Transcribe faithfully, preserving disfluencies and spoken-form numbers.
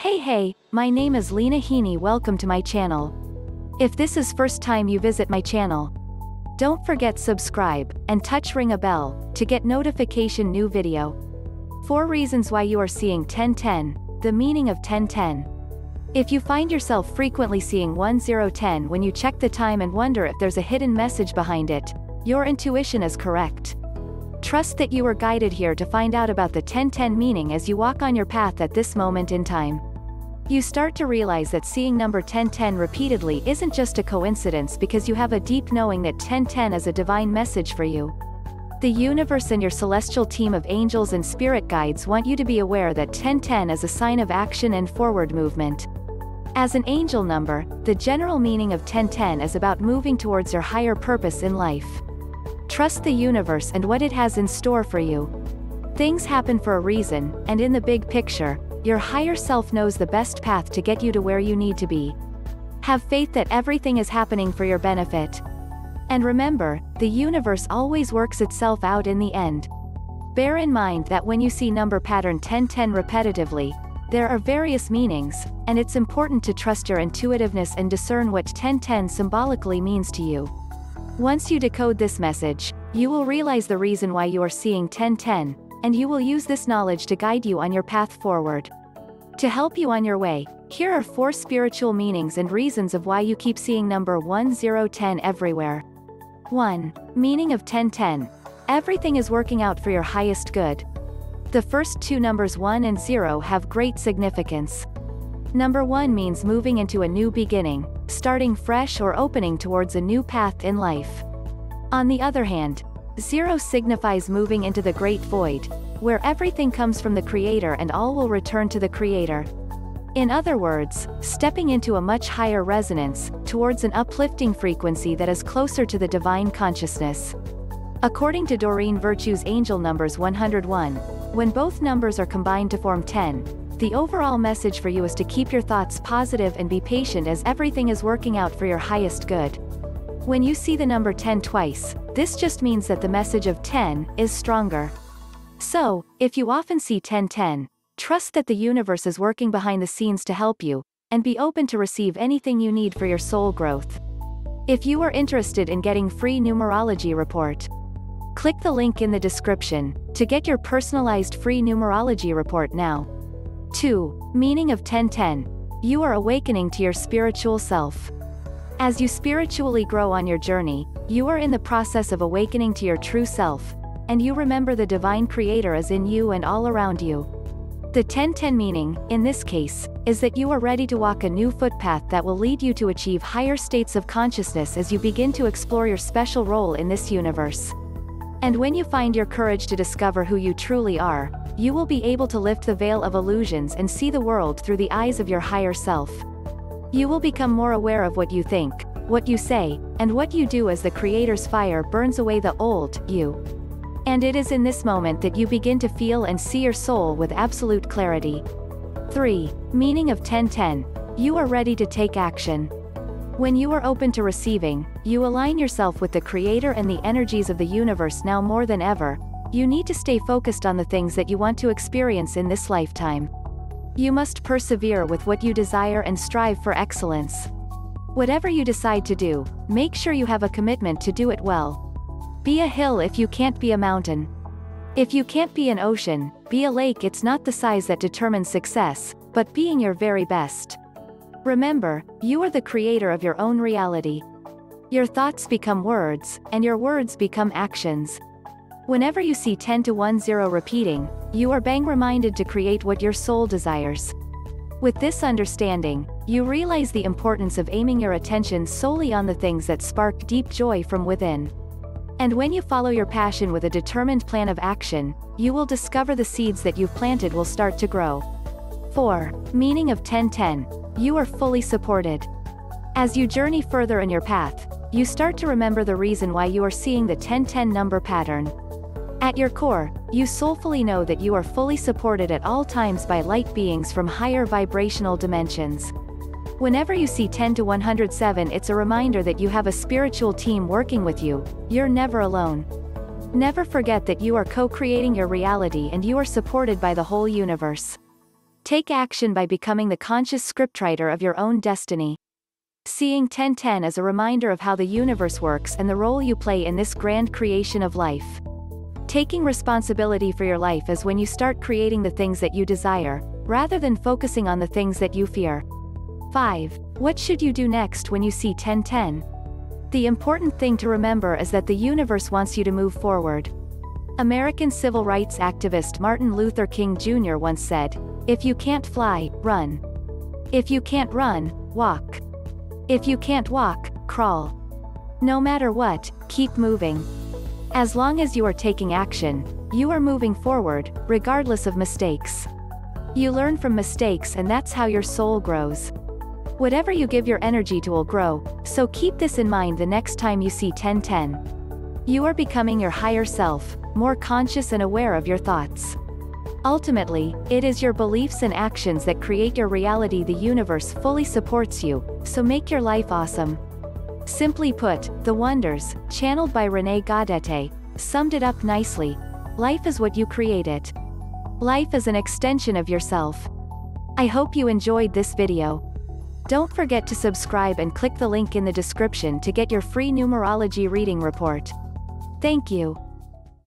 Hey hey, my name is Lena Heaney. Welcome to my channel. If this is first time you visit my channel, don't forget subscribe, and touch ring a bell, to get notification new video. Four reasons why you are seeing ten ten, the meaning of ten ten. If you find yourself frequently seeing one zero ten when you check the time and wonder if there's a hidden message behind it, your intuition is correct. Trust that you are guided here to find out about the ten ten meaning as you walk on your path at this moment in time. You start to realize that seeing number ten ten repeatedly isn't just a coincidence, because you have a deep knowing that ten ten is a divine message for you. The universe and your celestial team of angels and spirit guides want you to be aware that ten ten is a sign of action and forward movement. As an angel number, the general meaning of ten ten is about moving towards your higher purpose in life. Trust the universe and what it has in store for you. Things happen for a reason, and in the big picture, your higher self knows the best path to get you to where you need to be. Have faith that everything is happening for your benefit. And remember, the universe always works itself out in the end. Bear in mind that when you see number pattern ten ten repetitively, there are various meanings, and it's important to trust your intuitiveness and discern what ten ten symbolically means to you. Once you decode this message, you will realize the reason why you are seeing ten ten, and you will use this knowledge to guide you on your path forward. To help you on your way, here are four spiritual meanings and reasons of why you keep seeing number one zero ten everywhere. one. Meaning of ten ten. Everything is working out for your highest good. The first two numbers one and zero have great significance. Number one means moving into a new beginning, starting fresh or opening towards a new path in life. On the other hand, zero signifies moving into the great void, where everything comes from the Creator and all will return to the Creator. In other words, stepping into a much higher resonance, towards an uplifting frequency that is closer to the divine consciousness. According to Doreen Virtue's angel numbers one hundred one, when both numbers are combined to form ten, the overall message for you is to keep your thoughts positive and be patient, as everything is working out for your highest good. When you see the number ten twice, this just means that the message of ten is stronger. So, if you often see ten ten, trust that the universe is working behind the scenes to help you, and be open to receive anything you need for your soul growth. If you are interested in getting free numerology report, click the link in the description to get your personalized free numerology report now. two. Meaning of ten ten. You are awakening to your spiritual self. As you spiritually grow on your journey, you are in the process of awakening to your true self, and you remember the divine Creator is in you and all around you. The ten ten meaning, in this case, is that you are ready to walk a new footpath that will lead you to achieve higher states of consciousness as you begin to explore your special role in this universe. And when you find your courage to discover who you truly are, you will be able to lift the veil of illusions and see the world through the eyes of your higher self. You will become more aware of what you think, what you say, and what you do as the Creator's fire burns away the old you. And it is in this moment that you begin to feel and see your soul with absolute clarity. three. Meaning of ten ten. You are ready to take action. When you are open to receiving, you align yourself with the Creator and the energies of the universe. Now more than ever, you need to stay focused on the things that you want to experience in this lifetime. You must persevere with what you desire and strive for excellence. Whatever you decide to do, make sure you have a commitment to do it well. Be a hill if you can't be a mountain. If you can't be an ocean, be a lake. It's not the size that determines success, but being your very best. Remember, you are the creator of your own reality. Your thoughts become words, and your words become actions. Whenever you see ten to one zero repeating, you are being reminded to create what your soul desires. With this understanding, you realize the importance of aiming your attention solely on the things that spark deep joy from within. And when you follow your passion with a determined plan of action, you will discover the seeds that you've planted will start to grow. four. Meaning of ten ten. You are fully supported. As you journey further in your path, you start to remember the reason why you are seeing the ten ten number pattern. At your core, you soulfully know that you are fully supported at all times by light beings from higher vibrational dimensions. Whenever you see ten to one hundred seven, it's a reminder that you have a spiritual team working with you. You're never alone. Never forget that you are co-creating your reality and you are supported by the whole universe. Take action by becoming the conscious scriptwriter of your own destiny. Seeing ten ten as a reminder of how the universe works and the role you play in this grand creation of life. Taking responsibility for your life is when you start creating the things that you desire, rather than focusing on the things that you fear. five. What should you do next when you see ten ten? The important thing to remember is that the universe wants you to move forward. American civil rights activist Martin Luther King Junior once said, "If you can't fly, run. If you can't run, walk. If you can't walk, crawl. No matter what, keep moving." As long as you are taking action, you are moving forward, regardless of mistakes. You learn from mistakes, and that's how your soul grows. Whatever you give your energy to will grow, so keep this in mind the next time you see ten ten. You are becoming your higher self, more conscious and aware of your thoughts. Ultimately, it is your beliefs and actions that create your reality. The universe fully supports you, so make your life awesome. Simply put, The Wonders, channeled by Renee Gaudete, summed it up nicely. Life is what you create it. Life is an extension of yourself. I hope you enjoyed this video. Don't forget to subscribe and click the link in the description to get your free numerology reading report. Thank you.